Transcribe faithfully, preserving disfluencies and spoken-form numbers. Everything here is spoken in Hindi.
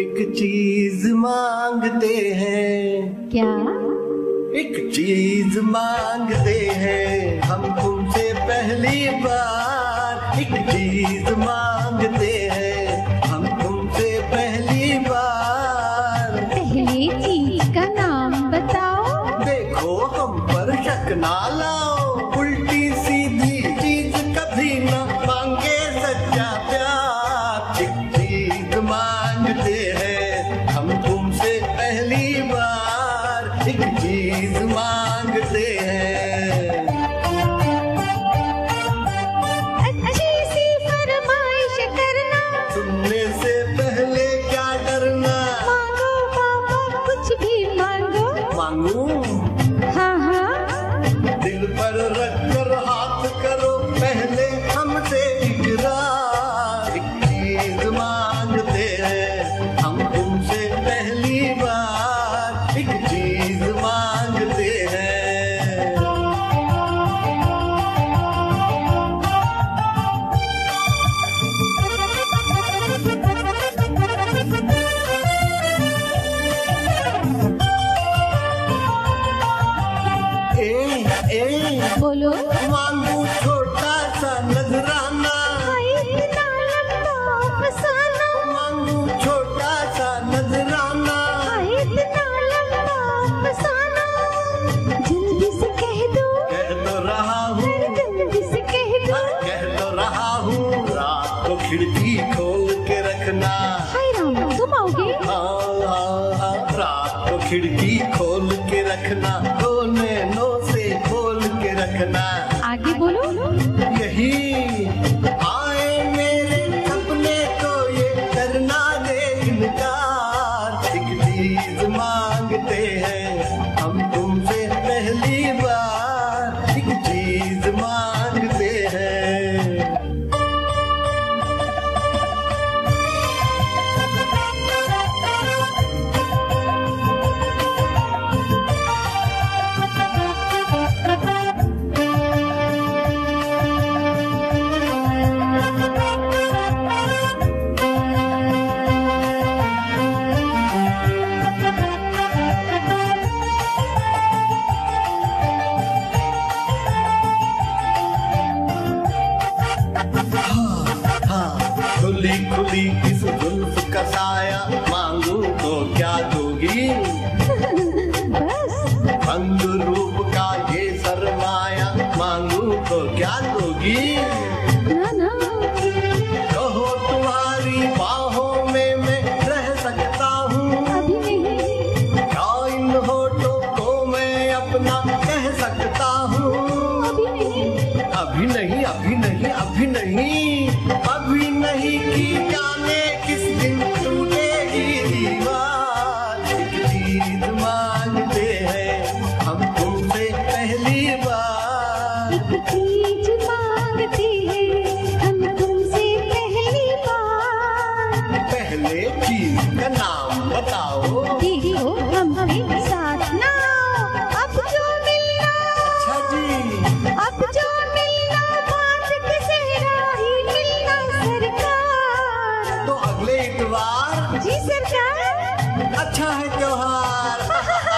एक चीज मांगते हैं। क्या? एक चीज मांगते हैं हम तुमसे पहली बार। एक चीज मांगते हैं हम तुमसे पहली बार। पहली चीज का नाम बताओ। देखो हम पर शक ना लाओ, उल्टी सीधी चीज कभी ना मांगे सच्चा प्यार। एक चीज मांगते हैं हम तुमसे पहली बार। एक चीज मांगते हैं। अच्छी सी फरमाइश करना, सुनने से पहले क्या डरना। मांगो पापा कुछ भी मांगो। मांगू हाँ हाँ, दिल पर रख कर हाथ करो पहले हमसे इकरार। एक चीज मांगते हैं हम तुमसे पहली बार। एक चीज मांगते हैं। ए ए बोलो। मांगू छोटा सा नजराना। इतना लंबा फसाना, मांगू छोटा सा नजराना। इतना लंबा फसाना। जल्दी से कह दो, कह तो रहा हूँ, जल्दी से कह दो। कह तो रहा हूँ। रात को खिड़की खोल के रखना। हाय राम, तुम आओगे? हाँ हाँ हाँ, रात को खिड़की खोल के रखना। कोने नो से खोल के रखना। आगे बोलो। यही आए मेरे सपने तो ये करना दे इनकार। एक चीज मांगते हैं हम तुमसे पहली बार। एक चीज मांगते हैं। खुली खुली इस जुल्फ का साया, मांगू तो क्या दोगी। बस रंग रूप का ये सरमाया, मांगू तो क्या दोगी। ना ना, कहो तुम्हारी बाहों में मैं रह सकता हूँ। अभी नहीं, क्या इन होठों को मैं अपना कह सकता हूँ। अभी नहीं, अभी नहीं अभी नहीं अभी नहीं अभी नहीं की जाने किस दिन टूटेगी दीवार। एक चीज मांगते हैं हम तुमसे पहली बार। एक चीज मांगते हैं हम तुमसे पहली बार। पहले चीज का नाम बताओ। देखो हमारे साथ ना, अब जो मिलना, अच्छा जी, अब जो मिलना बात के सेहरा ही मिलना सरकार। तो अगले इतवार। जी सरकार। अच्छा है त्योहार।